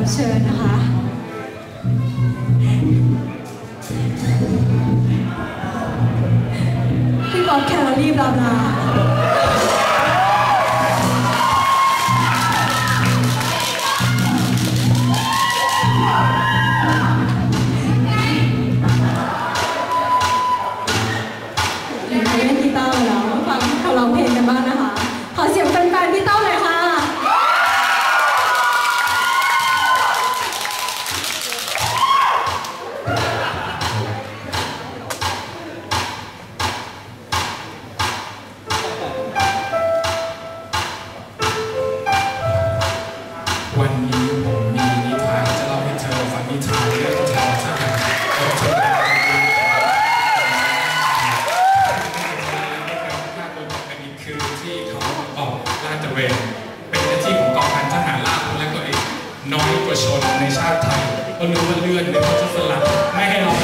เชิญนะคะพี่ป๊อปแคลอรี่บลาบลาเล่นกีตาร์แล้วฟังเขาร้องเพลงกันบ้างนะคะขอเสียงแฟนๆพี่เต้าหน่อยค่ะวันนี้ผมมีนิทานจะเล่าให้เธอฟังนิทานเรื่องชาวสหายคือที่เขาออกลาดตระเวนเป็นหน้าที่ของกองพันทหารราบและก็เอกน้อยกว่าชนในชาติไทยก็รู้ว่าเลือดเนี่ยเขาจะสลัดไม่ให้เรา